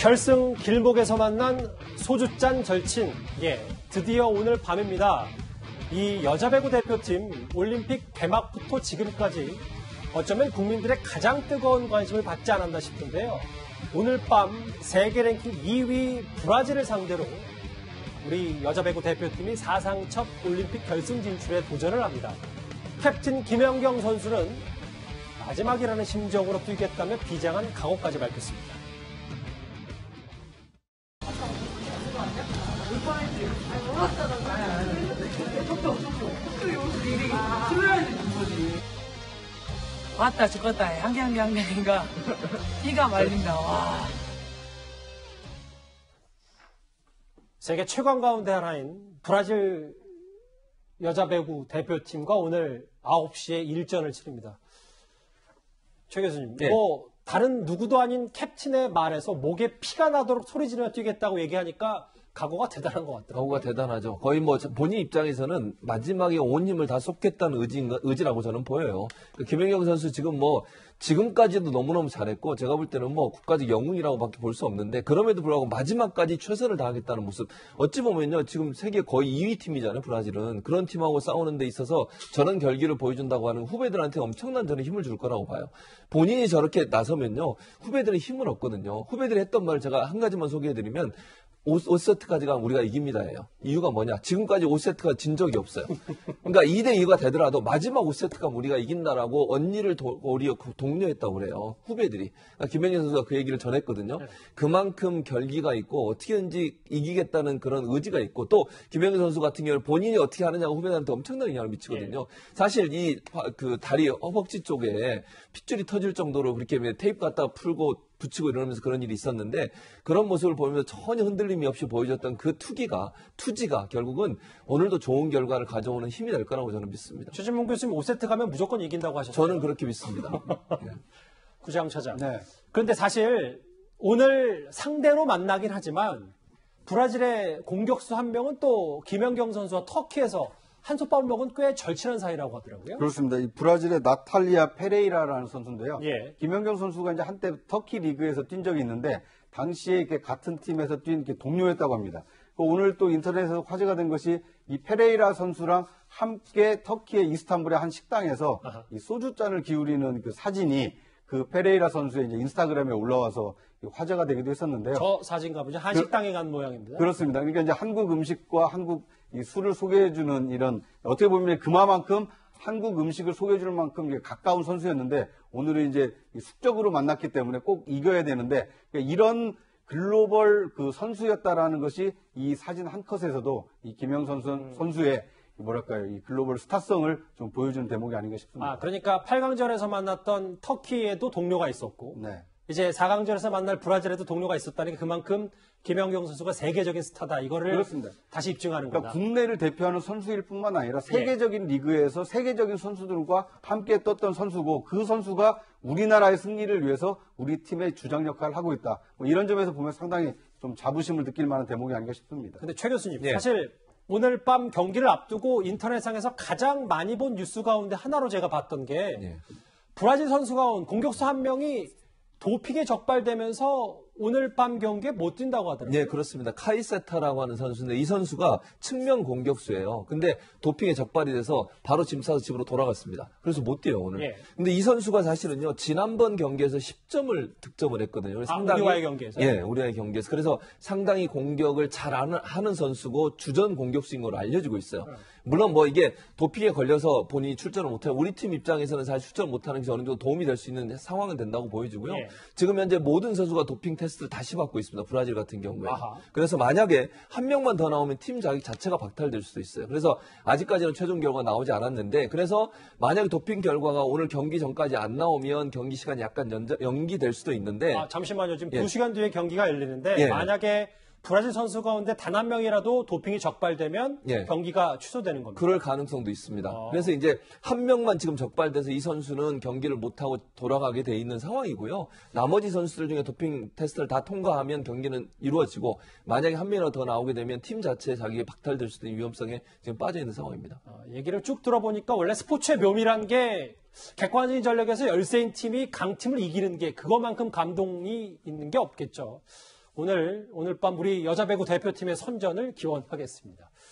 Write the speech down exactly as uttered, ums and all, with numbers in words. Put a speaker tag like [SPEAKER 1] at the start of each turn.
[SPEAKER 1] 결승 길목에서 만난 소주잔 절친. 예, 드디어 오늘 밤입니다. 이 여자 배구 대표팀 올림픽 개막부터 지금까지 어쩌면 국민들의 가장 뜨거운 관심을 받지 않았나 싶은데요. 오늘 밤 세계 랭킹 이 위 브라질을 상대로 우리 여자 배구 대표팀이 사상 첫 올림픽 결승 진출에 도전을 합니다. 캡틴 김연경 선수는 마지막이라는 심정으로 뛰겠다며 비장한 각오까지 밝혔습니다.
[SPEAKER 2] 왔다 죽었다 양양양양이가 피가 말린다. 와.
[SPEAKER 1] 세계 최강 가운데 하나인 브라질 여자 배구 대표팀과 오늘 아홉 시에 일전을 치릅니다. 최 교수님,
[SPEAKER 3] 네.
[SPEAKER 1] 뭐 다른 누구도 아닌 캡틴의 말에서 목에 피가 나도록 소리 지르며 뛰겠다고 얘기하니까 각오가 대단한 것 같더라고요.
[SPEAKER 3] 각오가 대단하죠. 거의 뭐 본인 입장에서는 마지막에 온 힘을 다 쏟겠다는 의지, 의지라고 저는 보여요. 김연경 선수 지금 뭐 지금까지도 너무너무 잘했고 제가 볼 때는 뭐 국가적 영웅이라고밖에 볼 수 없는데 그럼에도 불구하고 마지막까지 최선을 다하겠다는 모습. 어찌 보면요. 지금 세계 거의 이 위 팀이잖아요. 브라질은. 그런 팀하고 싸우는 데 있어서 저런 결기를 보여준다고 하는 후배들한테 엄청난 저는 힘을 줄 거라고 봐요. 본인이 저렇게 나서면요. 후배들은 힘을 얻거든요. 후배들이 했던 말을 제가 한 가지만 소개해드리면 오 세트까지 가면 우리가 이깁니다예요. 이유가 뭐냐? 지금까지 오 세트가 진 적이 없어요. 그러니까 이 대 이가 되더라도 마지막 오 세트 가면 우리가 이긴다라고 언니를 도, 우리 독려했다고 그래요. 후배들이. 그러니까 김연경 선수가 그 얘기를 전했거든요. 그만큼 결기가 있고 어떻게든지 이기겠다는 그런 의지가 있고 또 김연경 선수 같은 경우는 본인이 어떻게 하느냐가 후배들한테 엄청난 영향을 미치거든요. 사실 이 그 다리 허벅지 쪽에 핏줄이 터질 정도로 그렇게 테이프 갖다가 풀고 붙이고 이러면서 그런 일이 있었는데 그런 모습을 보면서 전혀 흔들림이 없이 보여줬던 그 투기가 투지가 결국은 오늘도 좋은 결과를 가져오는 힘이 될 거라고 저는 믿습니다.
[SPEAKER 1] 최진문 교수님 오 세트 가면 무조건 이긴다고 하셨어요.
[SPEAKER 3] 저는 그렇게 믿습니다. 네.
[SPEAKER 1] 구장 차장.
[SPEAKER 4] 네.
[SPEAKER 1] 그런데 사실 오늘 상대로 만나긴 하지만 브라질의 공격수 한 명은 또 김연경 선수와 터키에서 한솥밥 먹은 꽤 절친한 사이라고 하더라고요.
[SPEAKER 4] 그렇습니다. 이 브라질의 나탈리아 페레이라라는 선수인데요.
[SPEAKER 1] 예.
[SPEAKER 4] 김연경 선수가 이제 한때 터키 리그에서 뛴 적이 있는데 당시에 이렇게 같은 팀에서 뛴 이렇게 동료였다고 합니다. 오늘 또 인터넷에서 화제가 된 것이 이 페레이라 선수랑 함께 터키의 이스탄불의 한 식당에서
[SPEAKER 1] 아하.
[SPEAKER 4] 이 소주잔을 기울이는 그 사진이 그 페레이라 선수의 이제 인스타그램에 올라와서 화제가 되기도 했었는데요.
[SPEAKER 1] 저 사진가 보죠. 한식당에 간 모양입니다.
[SPEAKER 4] 그렇습니다. 그러니까 이제 한국 음식과 한국 이 술을 소개해주는 이런 어떻게 보면 그만큼 한국 음식을 소개해줄 만큼 가까운 선수였는데 오늘은 이제 숙적으로 만났기 때문에 꼭 이겨야 되는데 그러니까 이런 글로벌 그 선수였다라는 것이 이 사진 한 컷에서도 이 김영 선수
[SPEAKER 1] 음.
[SPEAKER 4] 선수의 뭐랄까요 이 글로벌 스타성을 좀 보여주는 대목이 아닌가 싶습니다.
[SPEAKER 1] 아, 그러니까 팔 강전에서 만났던 터키에도 동료가 있었고
[SPEAKER 4] 네.
[SPEAKER 1] 이제 사 강전에서 만날 브라질에도 동료가 있었다는 게 그만큼 김연경 선수가 세계적인 스타다. 이거를
[SPEAKER 4] 그렇습니다.
[SPEAKER 1] 다시 입증하는
[SPEAKER 4] 그러니까
[SPEAKER 1] 거다.
[SPEAKER 4] 국내를 대표하는 선수일 뿐만 아니라 세계적인 리그에서 세계적인 선수들과 함께 떴던 선수고 그 선수가 우리나라의 승리를 위해서 우리 팀의 주장 역할을 하고 있다. 뭐 이런 점에서 보면 상당히 좀 자부심을 느낄 만한 대목이 아닌가 싶습니다.
[SPEAKER 1] 근데 최 교수님,
[SPEAKER 3] 예.
[SPEAKER 1] 사실 오늘 밤 경기를 앞두고 인터넷상에서 가장 많이 본 뉴스 가운데 하나로 제가 봤던 게
[SPEAKER 3] 예.
[SPEAKER 1] 브라질 선수가 온 공격수 한 명이 도핑에 적발되면서 오늘 밤 경기에 못 뛴다고 하더라고요.
[SPEAKER 3] 네, 그렇습니다. 카이세타라고 하는 선수인데 이 선수가 측면 공격수예요. 근데 도핑에 적발이 돼서 바로 짐 싸서 집으로 돌아갔습니다. 그래서 못 뛰어요, 오늘.
[SPEAKER 1] 예.
[SPEAKER 3] 근데 이 선수가 사실은요, 지난번 경기에서 십 점을 득점을 했거든요. 그래서
[SPEAKER 1] 아,
[SPEAKER 3] 상당히,
[SPEAKER 1] 우리와의 경기에서?
[SPEAKER 3] 예, 우리와의 경기에서. 그래서 상당히 공격을 잘 하는, 하는 선수고 주전 공격수인 걸로 알려지고 있어요.
[SPEAKER 1] 네.
[SPEAKER 3] 물론 뭐 이게 도핑에 걸려서 본인이 출전을 못해요. 우리 팀 입장에서는 사실 출전 못하는 게 어느 정도 도움이 될 수 있는 상황은 된다고 보여지고요.
[SPEAKER 1] 예.
[SPEAKER 3] 지금 현재 모든 선수가 도핑 테스트를 다시 받고 있습니다. 브라질 같은 경우에.
[SPEAKER 1] 아하.
[SPEAKER 3] 그래서 만약에 한 명만 더 나오면 팀 자격 자체가 박탈될 수도 있어요. 그래서 아직까지는 최종 결과가 나오지 않았는데 그래서 만약에 도핑 결과가 오늘 경기 전까지 안 나오면 경기 시간이 약간 연자, 연기될 수도 있는데
[SPEAKER 1] 아, 잠시만요. 지금
[SPEAKER 3] 예.
[SPEAKER 1] 두 시간 뒤에 경기가 열리는데
[SPEAKER 3] 예.
[SPEAKER 1] 만약에 브라질 선수 가운데 단 한 명이라도 도핑이 적발되면
[SPEAKER 3] 예.
[SPEAKER 1] 경기가 취소되는 겁니다.
[SPEAKER 3] 그럴 가능성도 있습니다.
[SPEAKER 1] 아.
[SPEAKER 3] 그래서 이제 한 명만 지금 적발돼서 이 선수는 경기를 못하고 돌아가게 돼 있는 상황이고요. 나머지 선수들 중에 도핑 테스트를 다 통과하면 경기는 이루어지고 만약에 한 명이라도 더 나오게 되면 팀 자체 자기가 박탈될 수 있는 위험성에 지금 빠져 있는 상황입니다.
[SPEAKER 1] 어, 얘기를 쭉 들어보니까 원래 스포츠의 묘미란 게 객관적인 전력에서 열세인 팀이 강팀을 이기는 게 그것만큼 감동이 있는 게 없겠죠. 오늘, 오늘 밤 우리 여자 배구 대표팀의 선전을 기원하겠습니다.